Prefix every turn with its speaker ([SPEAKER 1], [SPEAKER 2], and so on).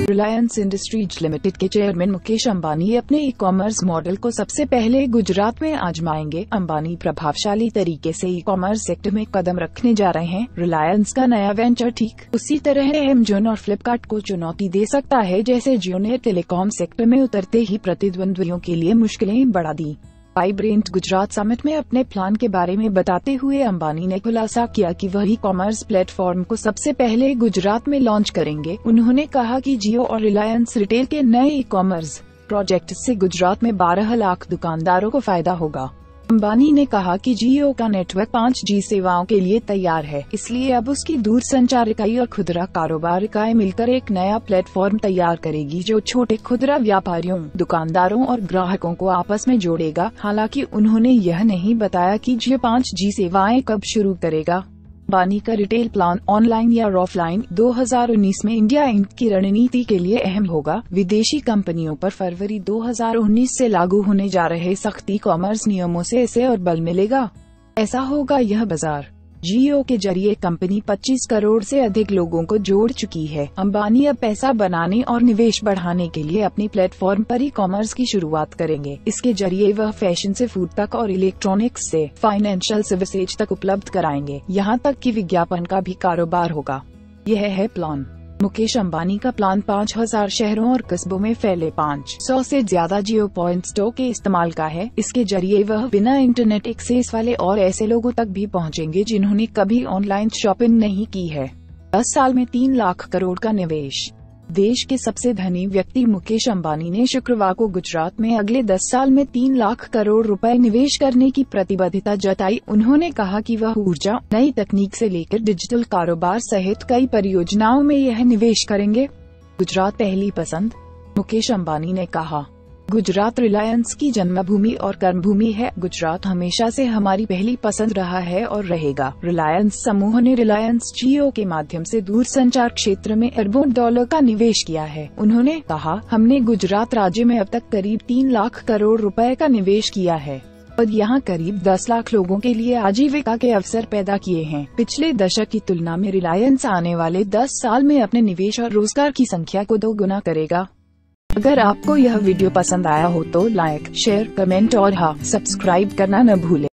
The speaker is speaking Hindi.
[SPEAKER 1] रिलायंस इंडस्ट्रीज लिमिटेड के चेयरमैन मुकेश अंबानी अपने ई कॉमर्स मॉडल को सबसे पहले गुजरात में आजमाएंगे। अंबानी प्रभावशाली तरीके से ई कॉमर्स सेक्टर में कदम रखने जा रहे हैं। रिलायंस का नया वेंचर ठीक उसी तरह अमेज़न और फ्लिपकार्ट को चुनौती दे सकता है जैसे जियो ने टेलीकॉम सेक्टर में उतरते ही प्रतिद्वंद्वियों के लिए मुश्किलें बढ़ा दी। वाइब्रेंट गुजरात समिट में अपने प्लान के बारे में बताते हुए अंबानी ने खुलासा किया कि वह ई कॉमर्स प्लेटफॉर्म को सबसे पहले गुजरात में लॉन्च करेंगे। उन्होंने कहा कि जियो और रिलायंस रिटेल के नए ई कॉमर्स प्रोजेक्ट से गुजरात में 12 लाख दुकानदारों को फायदा होगा। अंबानी ने कहा कि जियो का नेटवर्क 5G सेवाओं के लिए तैयार है, इसलिए अब उसकी दूरसंचार इकाई और खुदरा कारोबार इकाई मिलकर एक नया प्लेटफॉर्म तैयार करेगी जो छोटे खुदरा व्यापारियों, दुकानदारों और ग्राहकों को आपस में जोड़ेगा। हालांकि उन्होंने यह नहीं बताया कि जियो 5G सेवाएं कब शुरू करेगा। अंबानी का रिटेल प्लान ऑनलाइन या ऑफलाइन 2019 में इंडिया इंक की रणनीति के लिए अहम होगा। विदेशी कंपनियों पर फरवरी 2019 से लागू होने जा रहे सख्त ई कॉमर्स नियमों से इसे और बल मिलेगा। ऐसा होगा यह बाजार। जियो के जरिए कंपनी 25 करोड़ से अधिक लोगों को जोड़ चुकी है। अंबानी अब पैसा बनाने और निवेश बढ़ाने के लिए अपनी प्लेटफॉर्म पर ई कॉमर्स की शुरुआत करेंगे। इसके जरिए वह फैशन से फूड तक और इलेक्ट्रॉनिक्स से फाइनेंशियल सर्विसेज तक उपलब्ध कराएंगे। यहाँ तक कि विज्ञापन का भी कारोबार होगा। यह है प्लान। मुकेश अंबानी का प्लान 5000 शहरों और कस्बों में फैले 500 से ज्यादा जियो पॉइंट्स के इस्तेमाल का है। इसके जरिए वह बिना इंटरनेट एक्सेस वाले और ऐसे लोगों तक भी पहुंचेंगे जिन्होंने कभी ऑनलाइन शॉपिंग नहीं की है। 10 साल में 3 लाख करोड़ का निवेश। देश के सबसे धनी व्यक्ति मुकेश अंबानी ने शुक्रवार को गुजरात में अगले 10 साल में 3 लाख करोड़ रुपए निवेश करने की प्रतिबद्धता जताई। उन्होंने कहा कि वह ऊर्जा, नई तकनीक से लेकर डिजिटल कारोबार सहित कई परियोजनाओं में यह निवेश करेंगे। गुजरात पहली पसंद। मुकेश अंबानी ने कहा, गुजरात रिलायंस की जन्मभूमि और कर्मभूमि है। गुजरात हमेशा से हमारी पहली पसंद रहा है और रहेगा। रिलायंस समूह ने रिलायंस जियो के माध्यम से दूरसंचार क्षेत्र में अरबों डॉलर का निवेश किया है। उन्होंने कहा, हमने गुजरात राज्य में अब तक करीब 3 लाख करोड़ रुपए का निवेश किया है और यहाँ करीब 10 लाख लोगों के लिए आजीविका के अवसर पैदा किए हैं। पिछले दशक की तुलना में रिलायंस आने वाले 10 साल में अपने निवेश और रोजगार की संख्या को 2 गुना करेगा। अगर आपको यह वीडियो पसंद आया हो तो लाइक, शेयर, कमेंट और हाँ, सब्सक्राइब करना न भूलें।